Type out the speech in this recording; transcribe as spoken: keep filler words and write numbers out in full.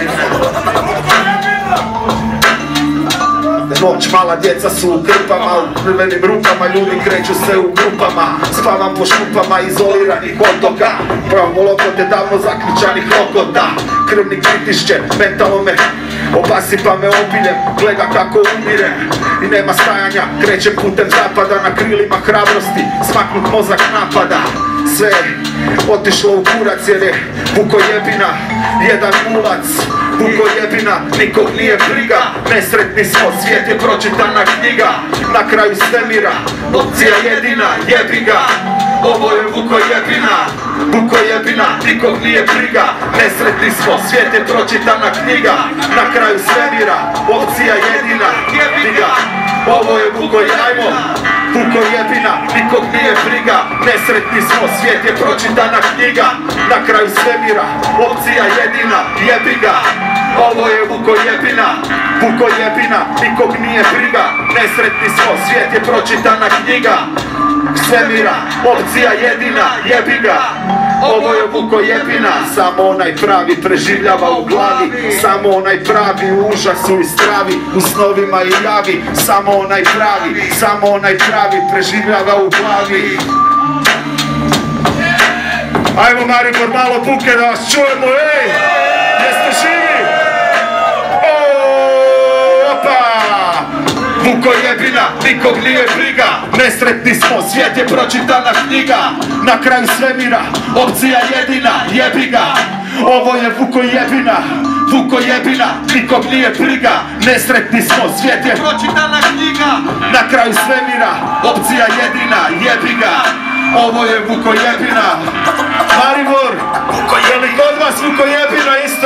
Noć, mala djeca su u krpama, u krvenim rukama, ljudi kreću se u grupama. Spavam po šupama izoliranih otoka, pravamo lokote davno zaključanih lokota. Krvnik pritišće, mentalno me obasipa me obiljem, gleda kako umirem i nema stajanja. Krećem putem zapada na krilima hrabrosti, smaknut mozak napada. Sve otišlo u kurac jer je vuko jebina, jedan ulac. Vuko jebina, nikog nije briga, nesretni smo, svijet je pročitana knjiga. Na kraju svemira, opcija jedina, jebi ga. Ovo je vuko jebina, vuko jebina, nikog nije briga. Nesretni smo, svijet je pročitana knjiga. Na kraju svemira, opcija jedina, jebi ga. Ovo je vuko jajmo, vuko jebina, nikog nije briga. Nesretni smo, svijet je pročitana knjiga. Na kraju svemira, opcija jedina, jebi ga. Ovo je vuko jebina, vuko jebina, nikog nije briga. Nesretni smo, svijet je pročitana knjiga. Svemira, opcija jedina, jebi ga. Ovo je vuko jebina, samo onaj pravi preživljava u glavi. Samo onaj pravi u užasu i stravi, u snovima i javi. Samo onaj pravi, samo onaj pravi preživljava u glavi. Ajmo Maribor, malo buke da vas čujemo, ej! Jeste živi? Vuko jebina, nikog nije briga. Nesretni smo, svijet je pročitana knjiga. Na kraju svemira, opcija jedina, jebi ga. Ovo je vuko jebina, vuko jebina, nikog nije briga. Nesretni smo, svijet je pročitana knjiga. Na kraju svemira, opcija jedina, jebi ga. Ovo je vuko jebina. Maribor, je li kod vas vuko jebina isto?